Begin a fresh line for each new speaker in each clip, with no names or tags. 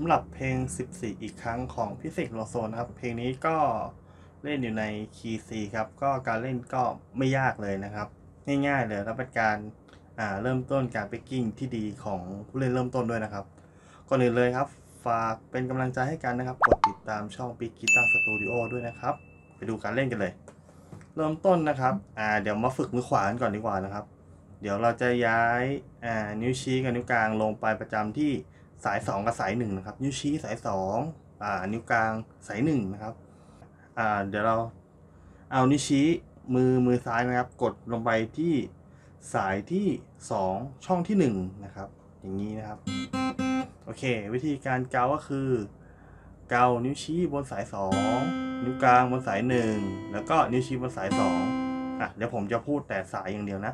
ำหรับเพลง14อีกครั้งของพี่เสกโลโซนะครับเพลงนี้ก็เล่นอยู่ในคีย์ C ครับก็การเล่นก็ไม่ยากเลยนะครับง่ายๆเลยแล้วเป็นการเริ่มต้นการเบกกิ้งที่ดีของผู้เล่นเริ่มต้นด้วยนะครับก่อนอื่นเลยครับฝากเป็นกำลังใจให้กันนะครับกดติดตามช่อง Big Guitar Studio ด้วยนะครับไปดูการเล่นกันเลยเริ่มต้นนะครับเดี๋ยวมาฝึกมือขวากันก่อนดีกว่านะครับเดี๋ยวเราจะย้ายนิ้วชี้กับนิ้วกลางลงไปประจำที่สาย2กับสาย1นะครับนิ้วชี้สาย2นิ้วกลางสาย1นะครับเดี๋ยวเราเอานิ้วชี้มือซ้ายนะครับกดลงไปที่สายที่2ช่องที่1นะครับอย่างนี้นะครับโอเควิธีการเกาก็คือเกานิ้วชี้บนสาย2นิ้วกลางบนสาย1แล้วก็นิ้วชี้บนสาย2เดี๋ยวผมจะพูดแต่สายอย่างเดียวนะ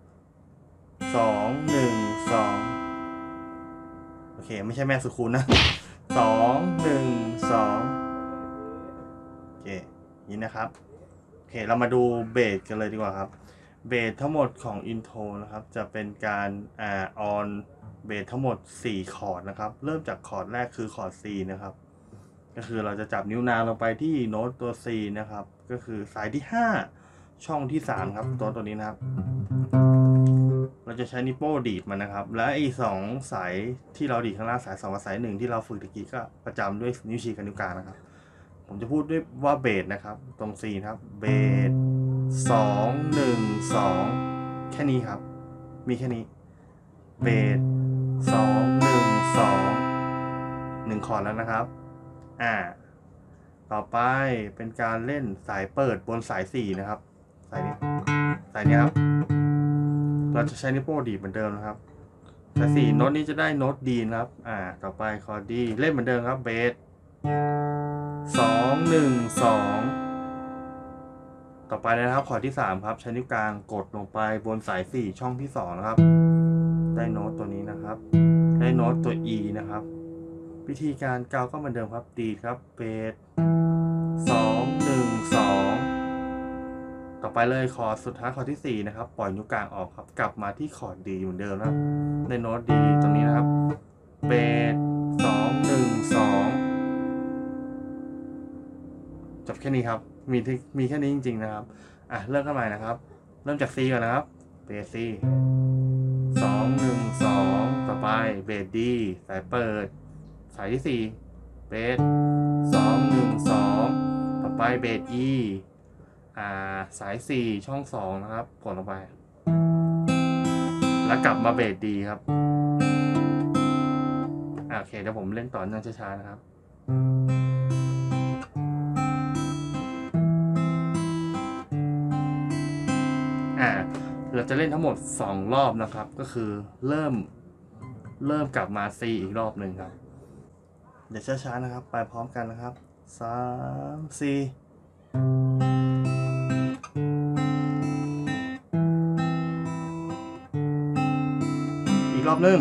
2 1 2โอเคไม่ใช่แม่สุคูณนะ2 1 2โอเคนี่นะครับโอเคเรามาดูเบสกันเลยดีกว่าครับเบสทั้งหมดของอินโทรนะครับจะเป็นการออนเบสทั้งหมด4คอร์ดนะครับเริ่มจากคอร์ดแรกคือคอร์ด C นะครับก็คือเราจะจับนิ้วนางลงไปที่โน้ตตัว C นะครับก็คือสายที่5ช่องที่3ครับตัวนี้นะครับเราจะใช้นิ้วโป้งดีดมันนะครับและอีก2สายที่เราดีดข้างล่างสาย2กับสาย1ที่เราฝึกตะกี้ก็ประจำด้วยนิ้วชี้กับนิ้วกลางนะครับผมจะพูดด้วยว่าเบสนะครับตรง C ครับเบส2 1 2แค่นี้ครับมีแค่นี้เบส2 1 2 1คอร์ดแล้วนะครับต่อไปเป็นการเล่นสายเปิดบนสาย4นะครับสายนี้ครับเราจะใช้นิ้วโป้งดีดเหมือนเดิมนะครับสาย4โน้ตนี้จะได้โน้ตดีนะครับต่อไปคอร์ดดีเล่นเหมือนเดิมครับเบส2 1 2ต่อไปนะครับคอร์ดที่3ครับใช้นิ้วกลางกดลงไปบนสาย4ช่องที่2นะครับได้โน้ตตัวนี้นะครับได้โน้ตตัว E นะครับวิธีการเกาก็เหมือนเดิมครับดีดครับเบส2 1 2ต่อไปเลยคอร์ดสุดท้ายคอร์ดที่4นะครับปล่อยนิ้วกลางออกครับกลับมาที่คอร์ดดีเหมือนเดิมนะครับได้โน้ตดีตรงนี้นะครับเบส2 1 2จบแค่นี้ครับมีแค่นี้จริงๆนะครับเริ่มกันใหม่นะครับเริ่มจาก C ก่อนนะครับเบส C 2 1 2ต่อไปเบส D สายเปิดสายที่4เบส2 1 2ต่อไปเบส E สาย4ช่อง2นะครับกดลงไปแล้วกลับมาเบส D ครับโอเคเดี๋ยวผมเล่นต่อเนื่องช้าๆนะครับเราจะเล่นทั้งหมด2รอบนะครับก็คือเริ่มกลับมา C อีกรอบหนึ่งครับเดี๋ยวช้าๆนะครับไปพร้อมกันนะครับ3 4อีกรอบหนึ่ง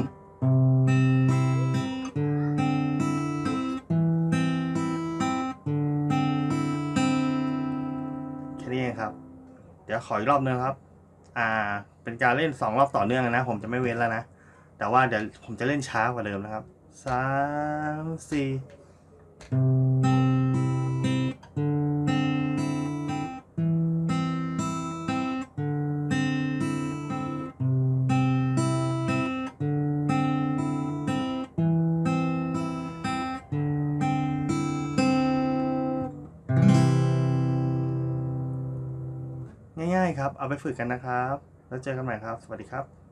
แค่นี้เองครับเดี๋ยวขออีกรอบนึงครับเป็นการเล่น2รอบต่อเนื่องนะผมจะไม่เว้นแล้วนะแต่ว่าเดี๋ยวผมจะเล่นช้ากว่าเดิมนะครับ3 4ง่ายๆครับเอาไปฝึกกันนะครับแล้วเจอกันใหม่ครับสวัสดีครับ